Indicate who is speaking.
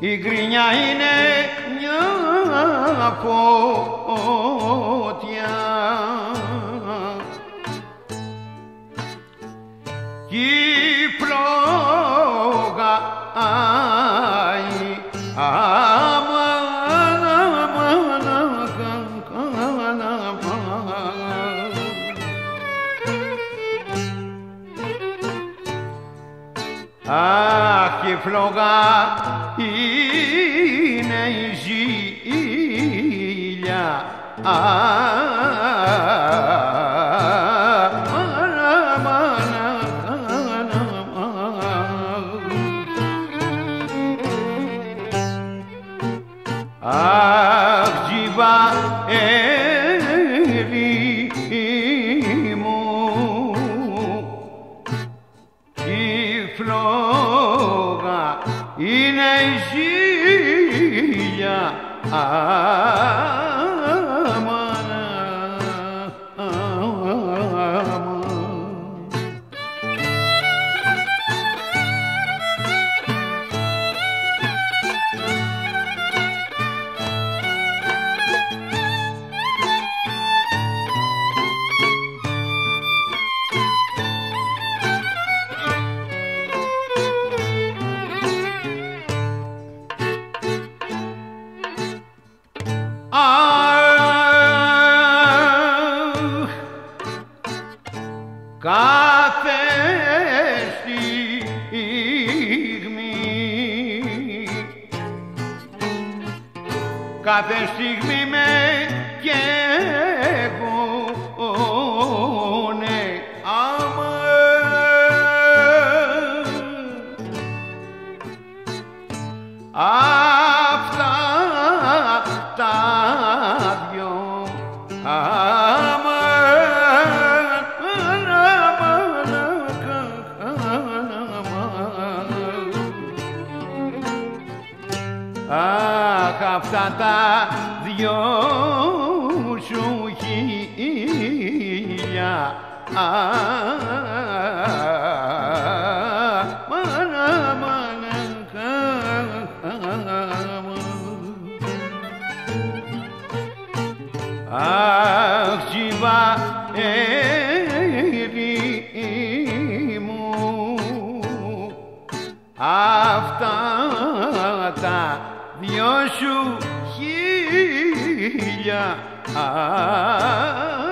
Speaker 1: η γκρινιά είναι μια φωτιά κι η φλόγα αχ, η φλόγα είναι η ζήλια αχ, τζιβαέρι μου η φλόγα είναι η ζήλια κάθε στιγμή με καίγουνε αυτά τα δυο αχ, αυτά τα δυο σου χίλια αχ, τζιβαέρι μου αυτά τα δυο σου χίλια